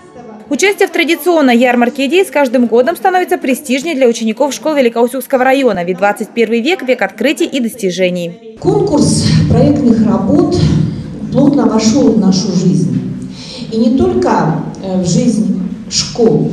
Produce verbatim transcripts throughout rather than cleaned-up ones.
Участие в традиционной ярмарке идей с каждым годом становится престижнее для учеников школ Великоустюгского района, ведь двадцать первый век – век открытий и достижений. Конкурс проектных работ плотно вошел в нашу жизнь. И не только в жизнь школ,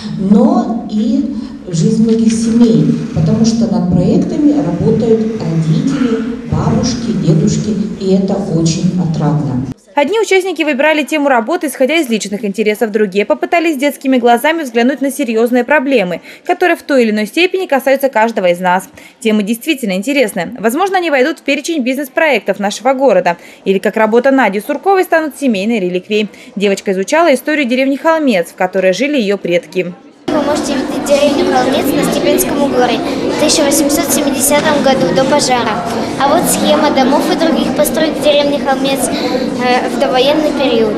но и в жизнь многих семей, потому что над проектами работают родители, бабушки, дедушки, и это очень отрадно. Одни участники выбирали тему работы, исходя из личных интересов, другие попытались детскими глазами взглянуть на серьезные проблемы, которые в той или иной степени касаются каждого из нас. Темы действительно интересны. Возможно, они войдут в перечень бизнес-проектов нашего города. Или, как работа Нади Сурковой, станут семейной реликвией. Девочка изучала историю деревни Холмец, в которой жили ее предки. Вы можете видеть деревню Холмец на Степинском угоре в тысяча восемьсот семидесятом году до пожара. А вот схема домов и других построек в деревне Холмец э, в довоенный период.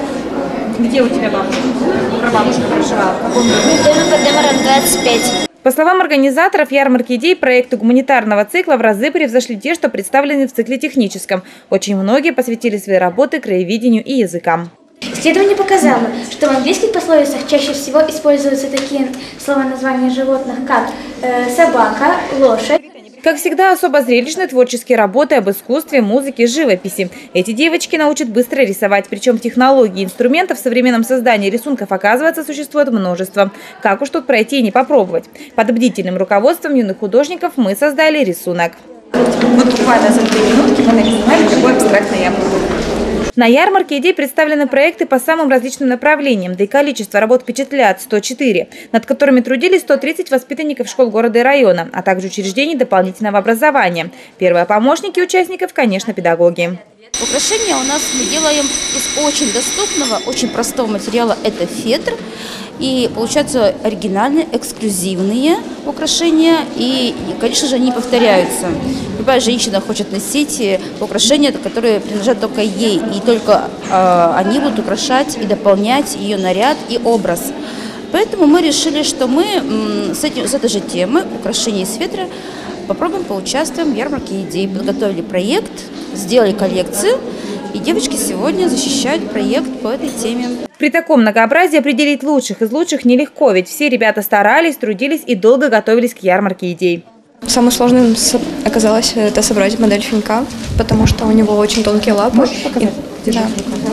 Где у тебя бабушка? Прабабушка проживала? В каком году? В доме под номером двадцать пять. По словам организаторов ярмарки идей, проекты гуманитарного цикла в разы превзошли те, что представлены в цикле техническом. Очень многие посвятили свои работы краеведению и языкам. Исследование показало, что в английских пословицах чаще всего используются такие слова названия животных, как э, собака, лошадь. Как всегда, особо зрелищные творческие работы об искусстве, музыке, живописи. Эти девочки научат быстро рисовать, причем технологий и инструментов в современном создании рисунков, оказывается, существует множество. Как уж тут пройти и не попробовать. Под бдительным руководством юных художников мы создали рисунок. Вот буквально за две минутки мы нарисовали такое абстрактное яблоко. На ярмарке идей представлены проекты по самым различным направлениям, да и количество работ впечатляет – сто четыре, над которыми трудились сто тридцать воспитанников школ города и района, а также учреждений дополнительного образования. Первые помощники участников, конечно, педагоги. Украшения у нас мы делаем из очень доступного, очень простого материала – это фетр. И получаются оригинальные, эксклюзивные украшения, и, конечно же, они повторяются. Любая женщина хочет носить украшения, которые принадлежат только ей, и только э, они будут украшать и дополнять ее наряд и образ. Поэтому мы решили, что мы м, с, этим, с этой же темы, украшения из фетра, попробуем поучаствуем в ярмарке идей. Подготовили проект, сделали коллекцию, и девочки сегодня защищают проект по этой теме. При таком многообразии определить лучших из лучших нелегко, ведь все ребята старались, трудились и долго готовились к ярмарке идей. Самым сложным оказалось это собрать модель финька, потому что у него очень тонкие лапы. Можешь показать? И... Да.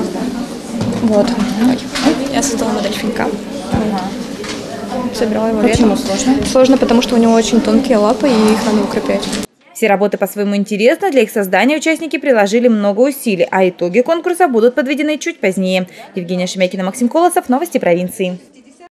Вот. Я создала модель финька. Ага. Собирала его летом. Почему сложно? Сложно, потому что у него очень тонкие лапы, и их надо укреплять. Все работы по-своему интересны, для их создания участники приложили много усилий, а итоги конкурса будут подведены чуть позднее. Евгения Шемякина, Максим Колосов, новости провинции.